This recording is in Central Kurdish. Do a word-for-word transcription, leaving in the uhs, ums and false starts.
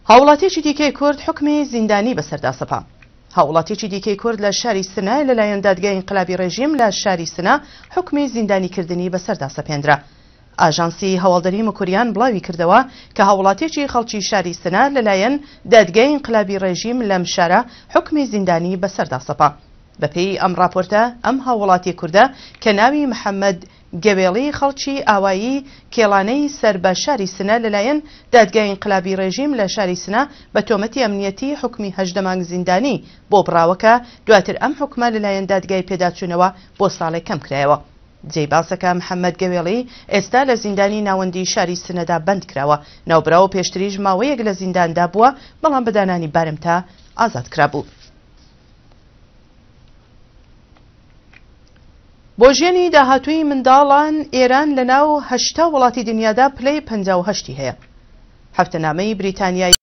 هاوڵاتیەکی دیکەی کورد حکمی زیندانی بەسەردا سەپا. هاوڵاتیەکی دیکەی کورد لە شاری سنە لەلایەن دادگای ئینقلابی ڕێژیم لە شاری سنە حکمی زیندانیکردنی بەسەردا سەپێنرا. ئاژانسی هەواڵدەری مکوریان بڵاوی کردەوە کە هاوڵاتیەکی خەڵکی شاری سنە لەلایەن دادگای ئینقلابی ڕێژیم لەم شارە حکمی زیندانی بەسەردا سەپا. بەپێی ئەم راپۆرتە ئەم هاوڵاتی کوردە کە ناوی محەممەد گەوێڵی خەڵکی ئاوایی کێڵانەی سەر بە شاری سنە لەلایەن دادگای ئینقلابی ڕێژیم لە شاری سنە بە تۆمەتی ئەمنیەتی حکمی هەژدە مانگ زیندانی بۆ بڕاوەکە دواتر ئەم حکومە لەلایەن دادگای پێداچوونەوە بۆ ساڵێک کەم کرایەوە. جێی باسەکە محەممەد گەوێڵی ئێستا لە زیندانی ناوەندی شاری سنەدا بەند کراوە. ناوبراوە پێشتریش ماوەیەک لە زینداندا بووە بەڵام بەدانانی بارمتا ئازاد کرابوو. بۆ ژیانی داهاتووی منداڵان ئێران لە ناو هەشتا وڵاتی دنیادا پلەی پەنجا و هەشتی هەیە. هەفتەنامەی بریتانیای